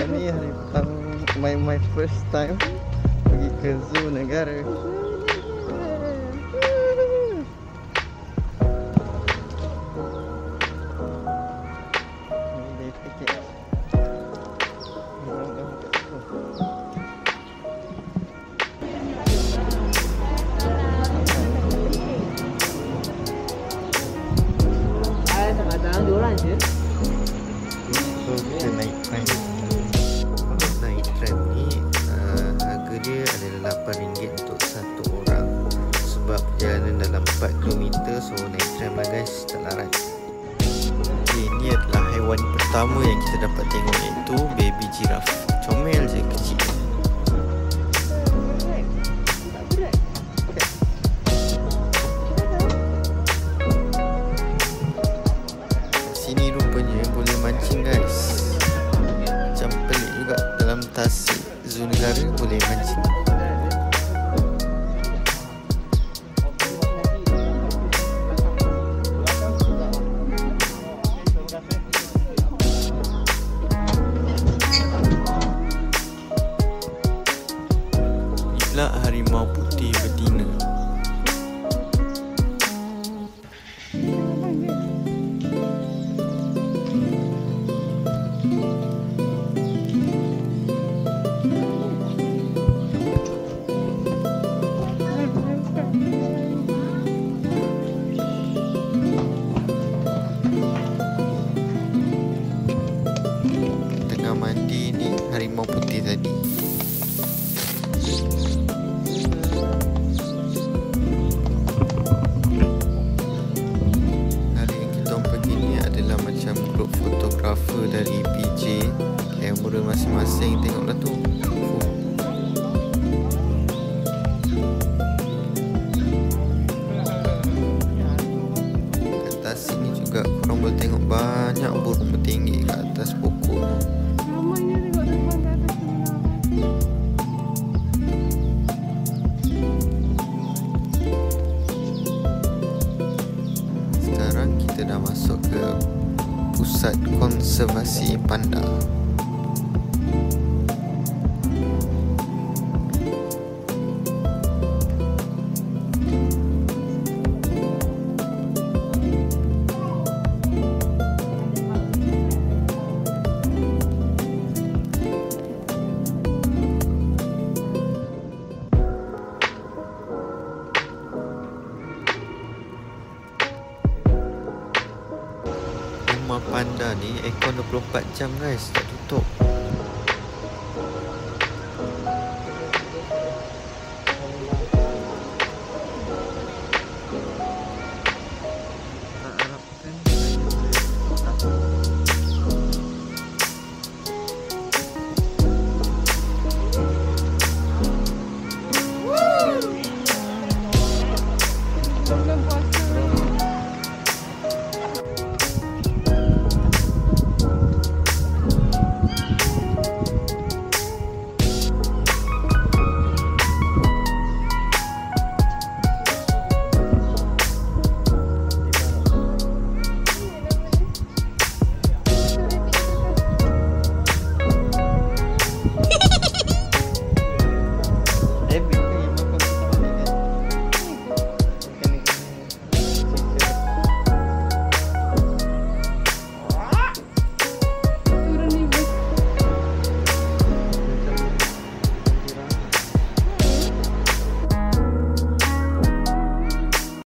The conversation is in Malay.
ni hari pertama, my first time pergi ke zoo Negara. So kita naik tram. Kalau naik tram ni harga dia adalah RM8 untuk satu orang. Sebab perjalanan dalam 4 km, so naik tram lah guys, tak larat. Okay, ni adalah haiwan pertama yang kita dapat tengok, iaitu baby giraffe. Comel je, kecil. Sini rupanya boleh mancing guys. Macam pelik juga, dalam tasik zoo negara boleh mancing. Inilah harimau putih betina. Tengah mandi ni harimau putih tadi. Hari yang kita pergi ni adalah macam grup fotografer dari PJ. Kamera masing-masing, tengoklah tu. Kat atas sini juga korang boleh tengok banyak burung bertinggi kat atas pokok. Sekarang kita dah masuk ke pusat konservasi panda. Rumah panda ni aircon 24 jam guys, tak tutup.